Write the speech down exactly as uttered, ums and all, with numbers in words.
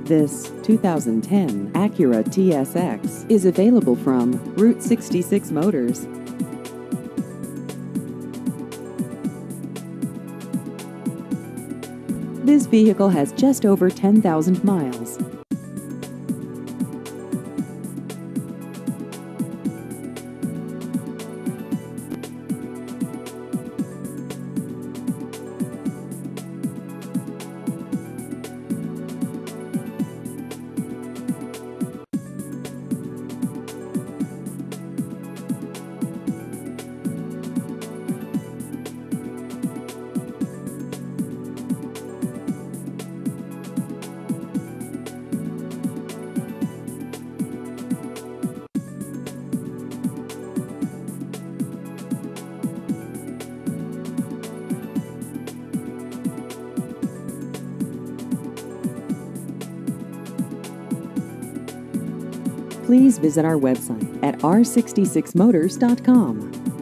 This two thousand ten Acura T S X is available from Route sixty-six Motors. This vehicle has just over ten thousand miles. Please visit our website at r sixty-six motors dot com.